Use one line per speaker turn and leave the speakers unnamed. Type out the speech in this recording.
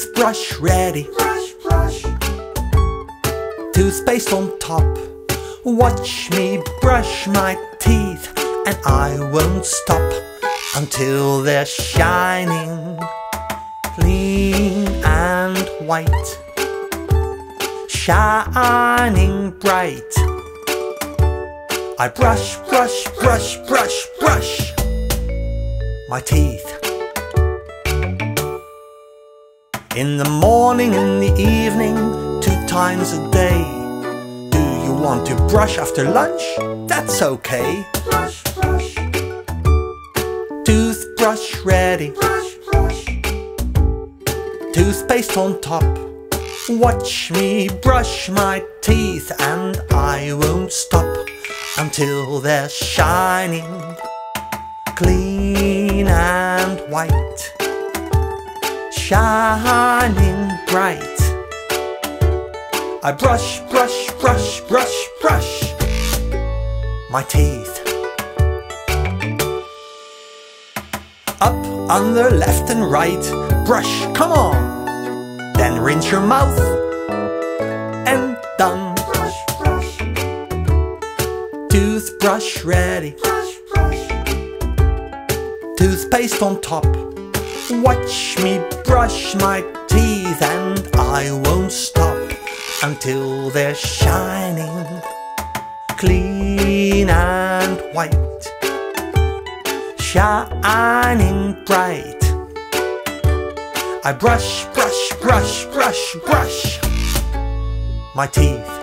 Toothbrush ready,
Brush, brush.
toothpaste on top. Watch me brush my teeth, and I won't stop until they're shining, clean and white, shining bright. I brush, brush, brush, brush, brush my teeth. In the morning, in the evening, 2 times a day. Do you want to brush after lunch? That's okay.
Brush, brush.
Toothbrush ready,
Brush, brush.
toothpaste on top. Watch me brush my teeth, and I won't stop until they're shining, clean and white, shining bright. I brush, brush, brush, brush, brush my teeth. Up, under, left and right, brush, come on. Then rinse your mouth and done.
Brush, brush.
Toothbrush ready,
Brush, brush.
toothpaste on top. Watch me brush my teeth, and I won't stop until they're shining, clean and white, shining bright. I brush, brush, brush, brush, brush my teeth.